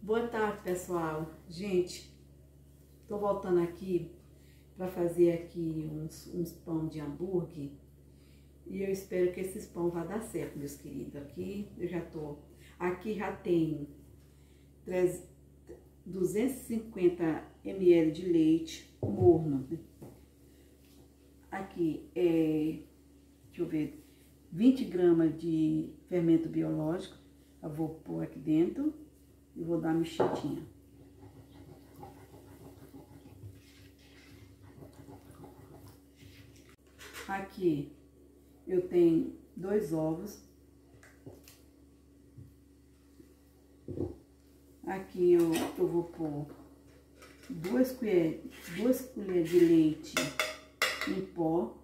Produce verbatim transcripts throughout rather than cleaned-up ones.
Boa tarde, pessoal. Gente, tô voltando aqui para fazer aqui uns, uns pão de hambúrguer e eu espero que esses pão vá dar certo, meus queridos. Aqui eu já tô, aqui já tem duzentos e cinquenta mililitros de leite morno. Aqui é, deixa eu ver, vinte gramas de fermento biológico. Eu vou pôr aqui dentro e vou dar uma mexidinha. Aqui eu tenho dois ovos. Aqui eu, eu vou pôr duas colheres, duas colheres de leite em pó.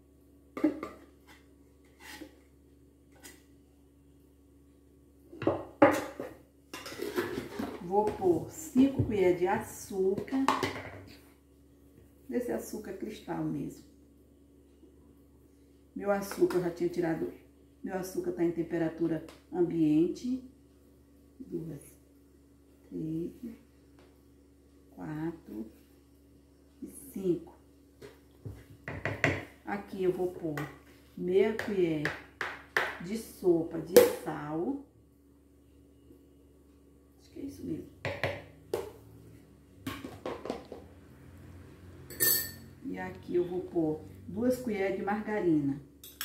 Vou pôr cinco colheres de açúcar, desse açúcar cristal mesmo. Meu açúcar eu já tinha tirado, meu açúcar tá em temperatura ambiente. Duas, três, quatro e cinco. Aqui eu vou pôr meia colher de sopa de sal. Acho que é isso mesmo. E aqui eu vou pôr duas colheres de margarina.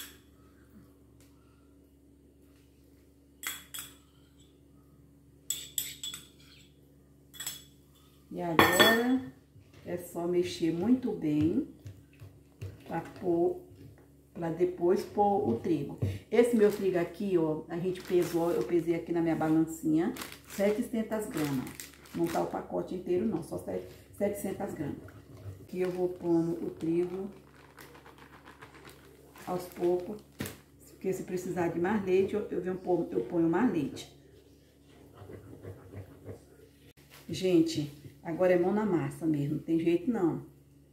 E agora é só mexer muito bem para pôr, para depois pôr o trigo. Esse meu trigo aqui, ó, a gente pesou, eu pesei aqui na minha balancinha, setecentas gramas. Não tá o pacote inteiro não, só setecentas gramas. Aqui eu vou pondo o trigo aos poucos, porque se precisar de mais leite, eu, eu, venho, eu ponho mais leite. Gente, agora é mão na massa mesmo, não tem jeito não.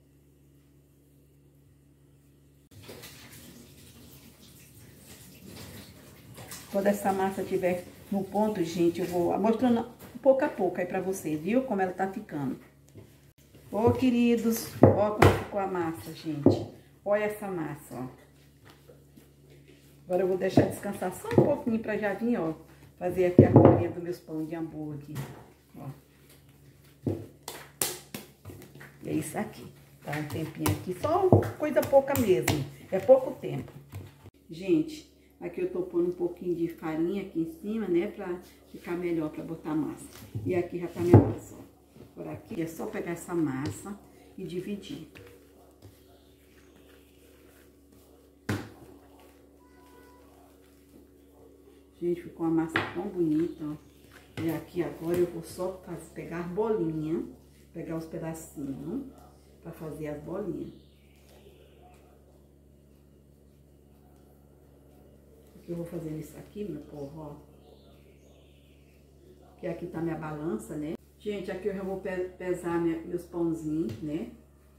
Quando essa massa estiver no ponto, gente, eu vou mostrando pouco a pouco aí pra vocês, viu? Como ela tá ficando. Ô, queridos, ó como ficou a massa, gente. Olha essa massa, ó. Agora eu vou deixar descansar só um pouquinho pra já vir, ó, fazer aqui a bolinha dos meus pão de hambúrguer, ó. E é isso aqui, tá? Um tempinho aqui, só coisa pouca mesmo, é pouco tempo. Gente, aqui eu tô pondo um pouquinho de farinha aqui em cima, né, pra ficar melhor pra botar massa. E aqui já tá minha massa, ó. Por aqui é só pegar essa massa e dividir. Gente, ficou uma massa tão bonita, ó. E aqui agora eu vou só fazer, pegar bolinha, pegar os pedacinhos pra fazer as bolinhas. Aqui eu vou fazendo isso aqui, meu povo, ó. Que aqui tá minha balança, né? Gente, aqui eu já vou pesar minha, meus pãozinhos, né?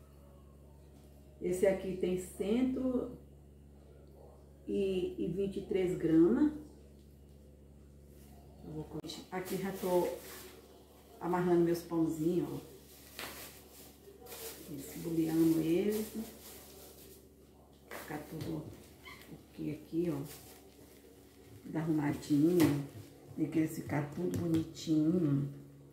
Esse aqui tem cento e vinte e três gramas. Eu vou... Aqui já tô amarrando meus pãozinhos, ó. Esbulhando eles. Ficar tudo aqui, aqui, ó. Tudo arrumadinho. Tem que eles ficar tudo bonitinho.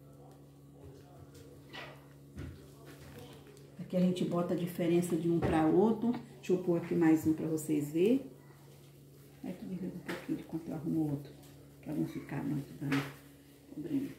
Aqui a gente bota a diferença de um para outro. Deixa eu pôr aqui mais um para vocês verem. Aí tu me vê um pouquinho de quanto eu arrumo o outro. Para não ficar muito dando problema.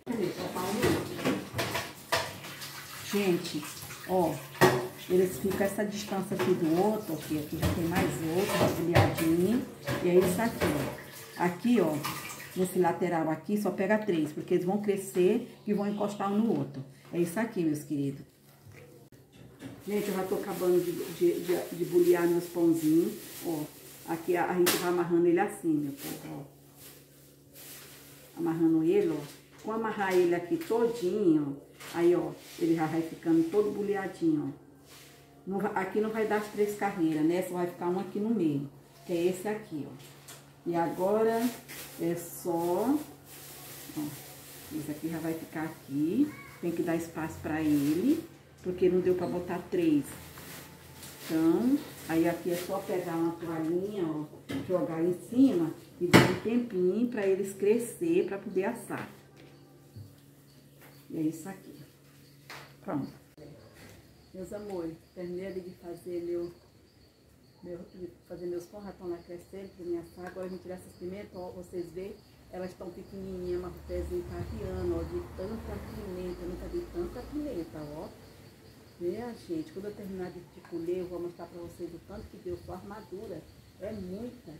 Gente, ó. Eles ficam essa distância aqui do outro. Aqui, aqui já tem mais outro, esbulhadinho. E é isso aqui, ó. Aqui, ó. Nesse lateral aqui, só pega três. Porque eles vão crescer e vão encostar um no outro. É isso aqui, meus queridos. Gente, eu já tô acabando de, de, de, de bulhar meus pãozinhos, ó. Aqui a, a gente vai amarrando ele assim, meu povo, ó. Amarrando ele, ó. Com amarrar ele aqui todinho, aí, ó, ele já vai ficando todo bulhadinho, ó. Não, aqui não vai dar as três carreiras, né? Só vai ficar um aqui no meio, que é esse aqui, ó. E agora é só, ó, Esse aqui já vai ficar aqui. Tem que dar espaço pra ele, porque não deu pra botar três. Então, aí aqui é só pegar uma toalhinha, ó, jogar em cima e dar um tempinho pra eles crescer, pra poder assar. E é isso aqui. Pronto. Meus amores, terminei ali de fazer meu, meu de fazer meus pão, já estão lá crescendo pra me assar. Agora eu vou tirar essas pimentas, ó, vocês veem, elas estão pequenininhas, mas o pezinho tá riando, ó, de tanta pimenta, eu nunca vi tanta pimenta, ó. É, gente, quando eu terminar de, de colher, eu vou mostrar pra vocês o tanto que deu sua armadura. É muita.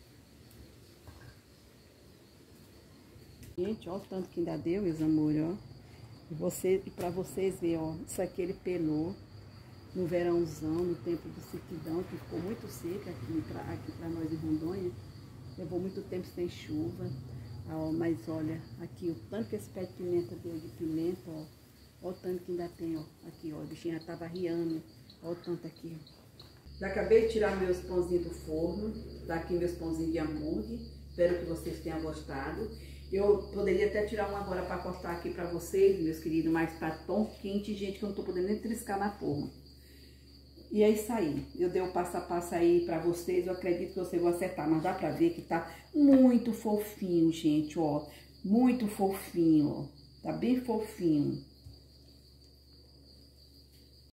Gente, ó o tanto que ainda deu, meus amores, ó. E, você, e pra vocês verem, ó, isso aqui ele pelou no verãozão, no tempo do sequidão, que ficou muito seca aqui pra, aqui pra nós em Rondônia. Levou muito tempo sem chuva. Ó, mas olha, aqui o tanto que esse pé de pimenta deu de pimenta, ó. Olha o tanto que ainda tem, ó. Aqui, ó. O bichinho já tava riando. Olha o tanto aqui, ó. Já acabei de tirar meus pãozinhos do forno. Tá aqui meus pãozinhos de hambúrguer. Espero que vocês tenham gostado. Eu poderia até tirar um agora para cortar aqui para vocês, meus queridos, mas tá tão quente, gente, que eu não tô podendo nem triscar na forma. E é isso aí. Eu dei o passo a passo aí para vocês. Eu acredito que vocês vão acertar, mas dá para ver que tá muito fofinho, gente, ó. Muito fofinho, ó. Tá bem fofinho.